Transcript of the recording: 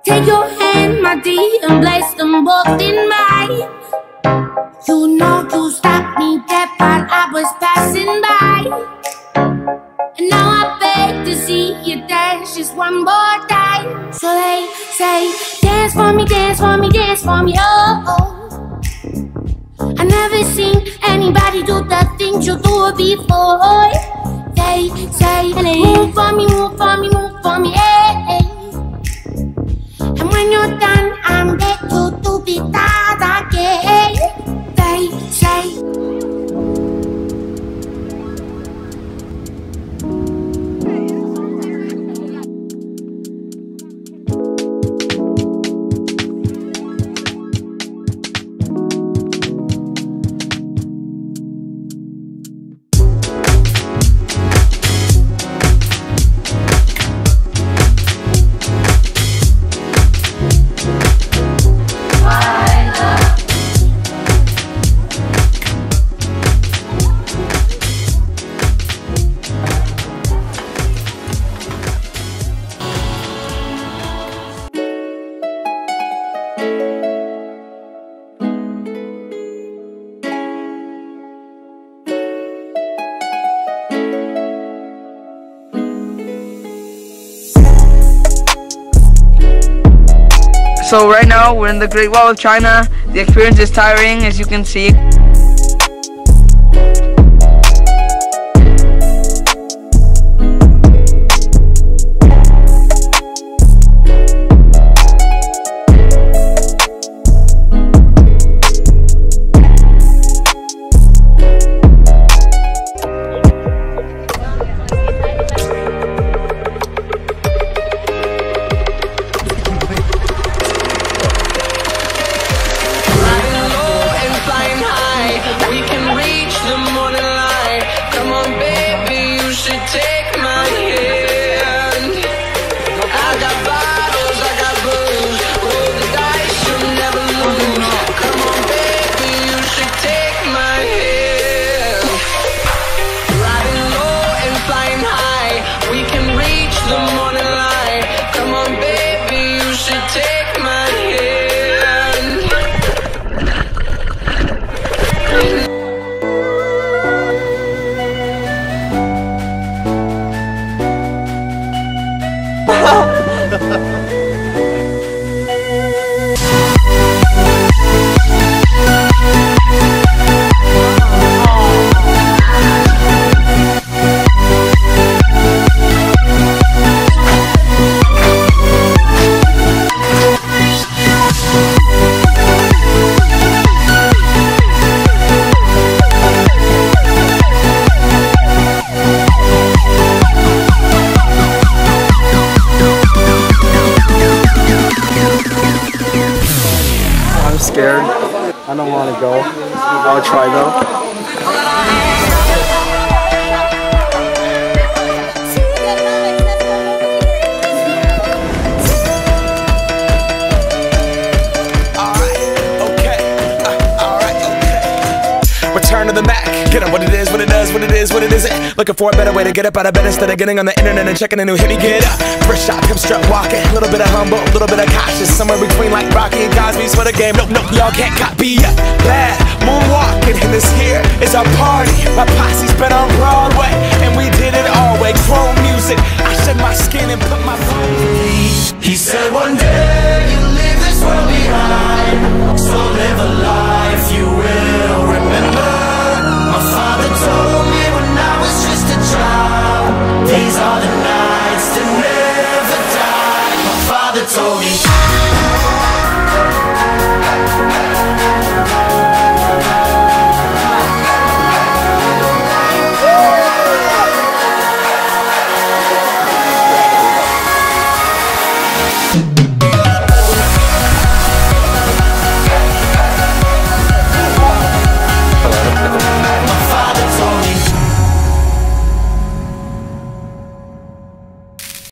Take your hand, my dear, and place them both in mine. You know you stopped me dead while I was passing by. And now I beg to see you dance just one more time. So they say, dance for me, dance for me, dance for me, oh, oh. I never seen anybody do the things you do before. They say, move for me, move for me, move for me, hey, hey. And when you're done, I'm back to do the again. They say. So right now we're in the Great Wall of China. The experience is tiring, as you can see. Scared. I don't want to go. I'll try though. Return to the Mac. Get up what it is, what it does, what it is, what it isn't. Looking for a better way to get up out of bed instead of getting on the internet and checking a new hit. Me get up. First shot, come strut walking. A little bit of humble, a little bit of cautious. Somewhere between like Rocky and Cosby's for the game. Nope, nope, y'all can't copy yet. Bad moonwalking, and this here is our party. My posse's been on Broadway, and we did it all way. Chrome music. I shed my skin and put my bones. He said one day you leave this world behind, so live a life you will remember. My father told me when I was just a child, these are the nights that never die. My father told me